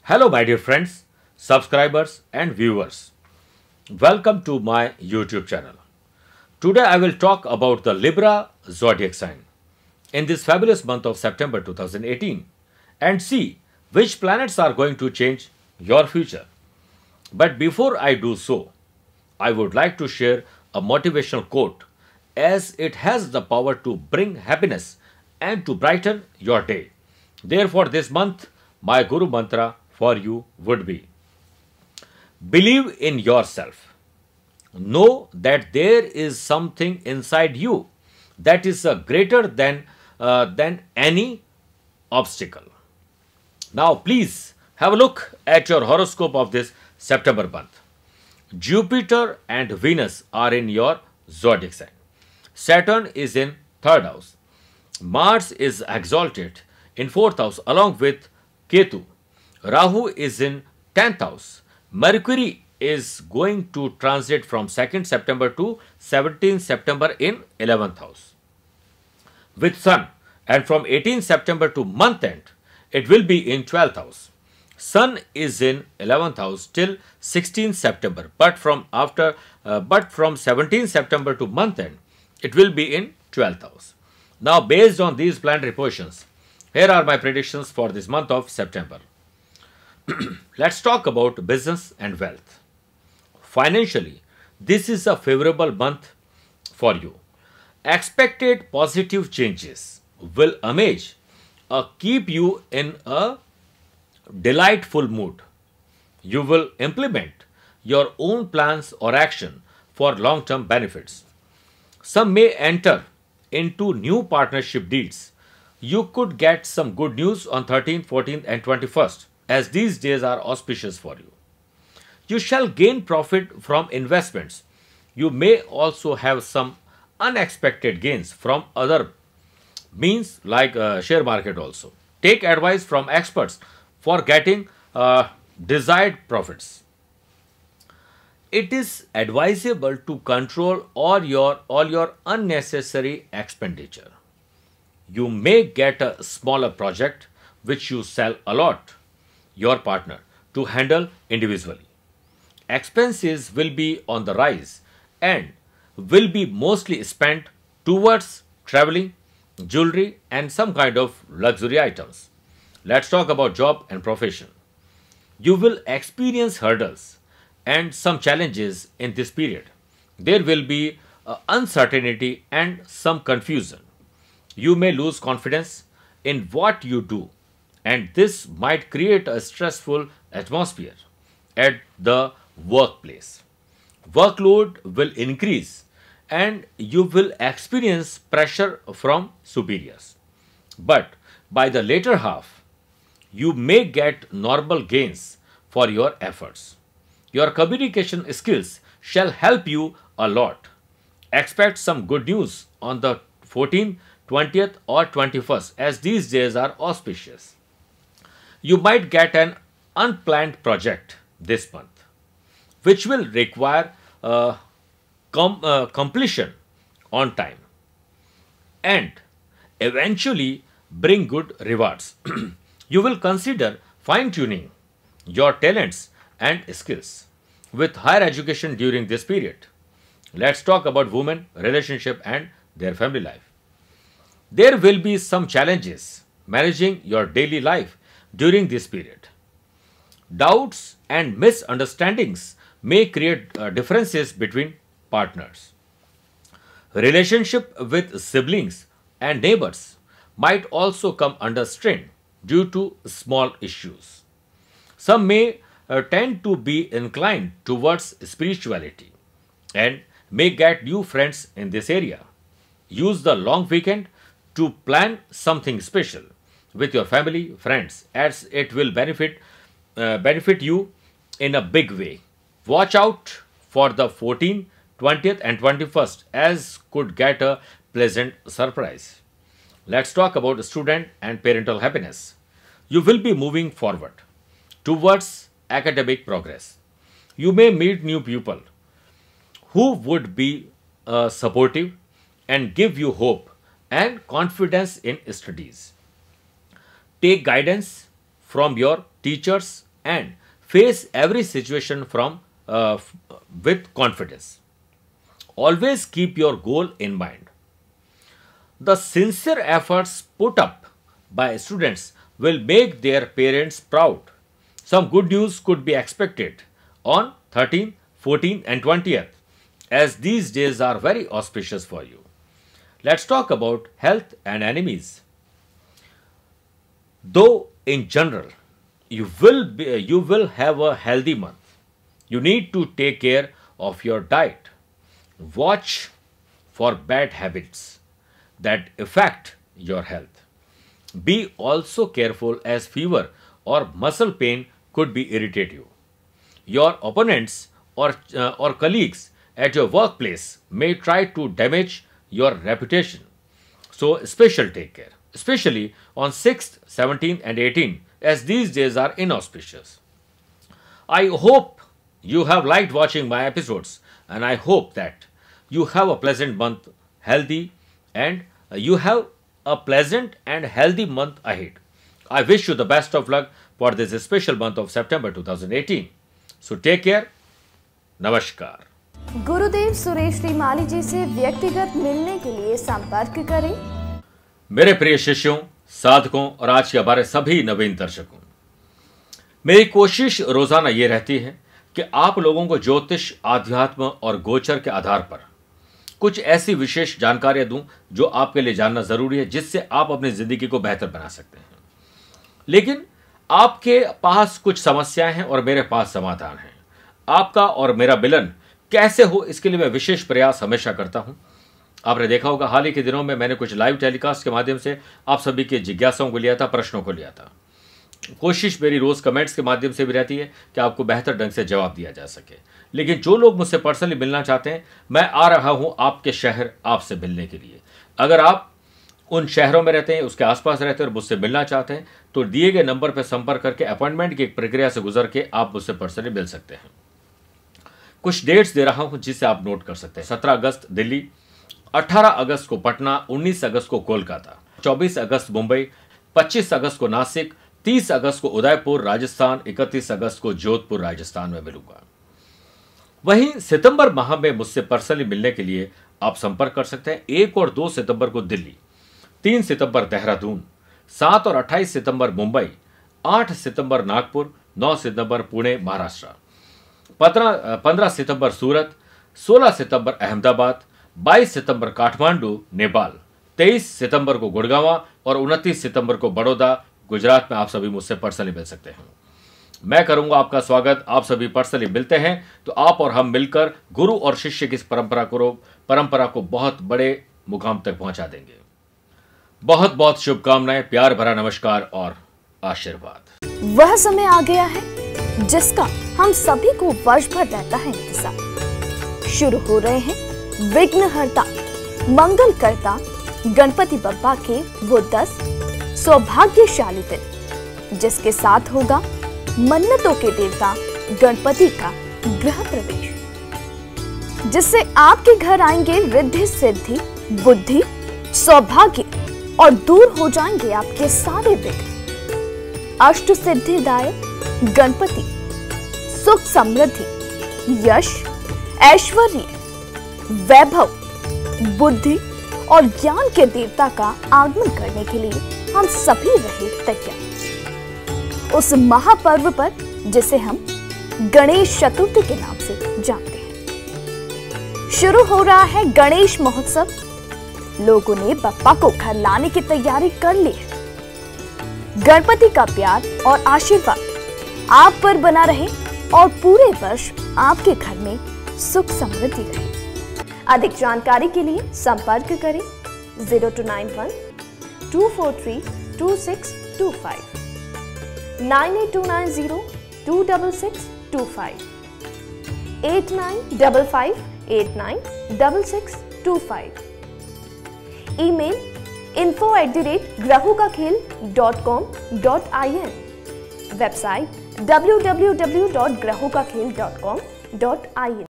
Hello, my dear friends, subscribers, and viewers. Welcome to my YouTube channel. Today, I will talk about the Libra zodiac sign in this fabulous month of September 2018 and see which planets are going to change your future. But before I do so, I would like to share a motivational quote as it has the power to bring happiness and to brighten your day. Therefore, this month, my Guru Mantra for you would be: believe in yourself. Know that there is something inside you that is greater than any obstacle. Now, please have a look at your horoscope of this September month. Jupiter and Venus are in your zodiac sign. Saturn is in third house. Mars is exalted in fourth house along with Ketu. Rahu is in 10th house. Mercury is going to transit from 2nd September to 17th September in 11th house with Sun, and from 18th September to month end it will be in 12th house. Sun is in 11th house till 16th September, but from 17th September to month end it will be in 12th house. Now, based on these planetary positions, here are my predictions for this month of September. Let's talk about business and wealth. Financially, this is a favorable month for you. Expected positive changes will amaze or keep you in a delightful mood. You will implement your own plans or action for long-term benefits. Some may enter into new partnership deals. You could get some good news on 13th, 14th and 21st, as these days are auspicious for you. You shall gain profit from investments. You may also have some unexpected gains from other means like share market also. Take advice from experts for getting desired profits. It is advisable to control all your unnecessary expenditure. You may get a smaller project which you sell a lot your partner to handle individually. Expenses will be on the rise and will be mostly spent towards traveling, jewelry and some kind of luxury items. Let's talk about job and profession. You will experience hurdles and some challenges in this period. There will be uncertainty and some confusion. You may lose confidence in what you do, and this might create a stressful atmosphere at the workplace. Workload will increase and you will experience pressure from superiors. But by the later half, you may get normal gains for your efforts. Your communication skills shall help you a lot. Expect some good news on the 14th, 20th or 21st, as these days are auspicious. You might get an unplanned project this month, which will require completion on time and eventually bring good rewards. You will consider fine-tuning your talents and skills with higher education during this period. Let's talk about women, relationship and their family life. There will be some challenges managing your daily life during this period. Doubts and misunderstandings may create differences between partners. Relationship with siblings and neighbors might also come under strain due to small issues. Some may tend to be inclined towards spirituality and may get new friends in this area. Use the long weekend to plan something special with your family, friends, as it will benefit you in a big way. Watch out for the 14th, 20th and 21st, as could get a pleasant surprise. Let's talk about student and parental happiness. You will be moving forward towards academic progress. You may meet new people who would be supportive and give you hope and confidence in studies. Take guidance from your teachers and face every situation with confidence. Always keep your goal in mind. The sincere efforts put up by students will make their parents proud. Some good news could be expected on 13th, 14th and 20th, as these days are very auspicious for you. Let's talk about health and enemies. Though in general, you will have a healthy month. You need to take care of your diet. Watch for bad habits that affect your health. Be also careful as fever or muscle pain could be irritate you. Your opponents or colleagues at your workplace may try to damage your reputation. So special take care, especially on 6th, 17th and 18th, as these days are inauspicious. I hope you have liked watching my episodes, and I hope that you have a pleasant month, healthy, and you have a pleasant and healthy month ahead. I wish you the best of luck for this special month of September 2018. So take care. Namaskar. गुरुदेव सुरेश श्रीमाली जी से व्यक्तिगत मिलने के लिए संपर्क करें। मेरे प्रिय शिष्यों, साधकों और आज के हमारे सभी नवीन दर्शकों, मेरी कोशिश रोजाना ये रहती है कि आप लोगों को ज्योतिष, आध्यात्म और गोचर के आधार पर कुछ ऐसी विशेष जानकारियां दूं जो आपके लिए जानना जरूरी है, जिससे आप अपनी जिंदगी को बेहतर बना सकते हैं। लेकिन आपके पास कुछ समस्याएं हैं और मेरे पास समाधान है। आपका और मेरा मिलन कैसे हो, इसके लिए मैं विशेष प्रयास हमेशा करता हूं। आपने देखा होगा, हाल ही के दिनों में मैंने कुछ लाइव टेलीकास्ट के माध्यम से आप सभी के जिज्ञासाओं को लिया था, प्रश्नों को लिया था। कोशिश मेरी रोज कमेंट्स के माध्यम से भी रहती है कि आपको बेहतर ढंग से जवाब दिया जा सके। लेकिन जो लोग मुझसे पर्सनली मिलना चाहते हैं, मैं आ रहा हूं आपके शहर आपसे मिलने के लिए। अगर आप उन शहरों में रहते हैं, उसके आसपास रहते हैं और मुझसे मिलना चाहते हैं, तो दिए गए नंबर पर संपर्क करके अपॉइंटमेंट की एक प्रक्रिया से गुजर के आप मुझसे पर्सनली मिल सकते हैं। कुछ डेट्स दे रहा हूं जिसे आप नोट कर सकते हैं। 17 अगस्त दिल्ली, 18 अगस्त को पटना, 19 अगस्त को कोलकाता, 24 अगस्त मुंबई, 25 अगस्त को नासिक, 30 अगस्त को उदयपुर राजस्थान, 31 अगस्त को जोधपुर राजस्थान में मिलूंगा। वहीं सितंबर माह में मुझसे पर्सनली मिलने के लिए आप संपर्क कर सकते हैं। 1 और 2 सितंबर को दिल्ली, 3 सितंबर देहरादून, 7 और 28 सितंबर मुंबई, 8 सितंबर नागपुर, 9 सितंबर पुणे महाराष्ट्र, 15 सितंबर सूरत, 16 सितंबर अहमदाबाद, 22 सितंबर काठमांडू नेपाल, 23 सितंबर को गुड़गांव और 29 सितंबर को बड़ौदा गुजरात में आप सभी मुझसे पर्सनली मिल सकते हैं। मैं करूंगा आपका स्वागत। आप सभी पर्सनली मिलते हैं तो आप और हम मिलकर गुरु और शिष्य की इस परंपरा को बहुत बड़े मुकाम तक पहुंचा देंगे। बहुत बहुत शुभकामनाएं, प्यार भरा नमस्कार और आशीर्वाद। वह समय आ गया है जिसका हम सभी को वर्ष भर रहता है इंतजार। शुरू हो रहे हैं विघ्नहर्ता, मंगलकर्ता गणपति बप्पा के वो 10 सौभाग्यशाली दिन, जिसके साथ होगा मन्नतों के देवता गणपति का गृह प्रवेश, जिससे आपके घर आएंगे रिद्धि सिद्धि, बुद्धि, सौभाग्य और दूर हो जाएंगे आपके सारे विघ्न। अष्ट सिद्धिदायक गणपति सुख, समृद्धि, यश, ऐश्वर्य, वैभव, बुद्धि और ज्ञान के देवता का आगमन करने के लिए हम सभी रहे तैयार। उस महापर्व पर जिसे हम गणेश चतुर्थी के नाम से जानते हैं, शुरू हो रहा है गणेश महोत्सव। लोगों ने बप्पा को घर लाने की तैयारी कर ली है। गणपति का प्यार और आशीर्वाद आप पर बना रहे और पूरे वर्ष आपके घर में सुख समृद्धि रहे। अधिक जानकारी के लिए संपर्क करें 0291 243 2625, 98290 26625, 8955896625, ईमेल info@grahokakhel.com.in, वेबसाइट www.grahokakhel.com.in।